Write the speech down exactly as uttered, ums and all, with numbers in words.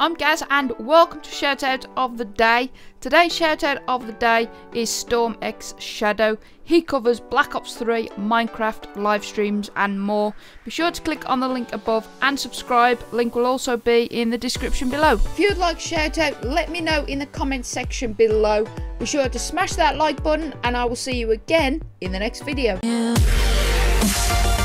I'm Gaz and welcome to Shoutout of the Day. Today's Shoutout of the Day is Storm X Shadow. He covers Black Ops three, Minecraft, live streams and more. Be sure to click on the link above and subscribe. Link will also be in the description below. If you'd like Shoutout, let me know in the comments section below. Be sure to smash that like button and I will see you again in the next video. Yeah.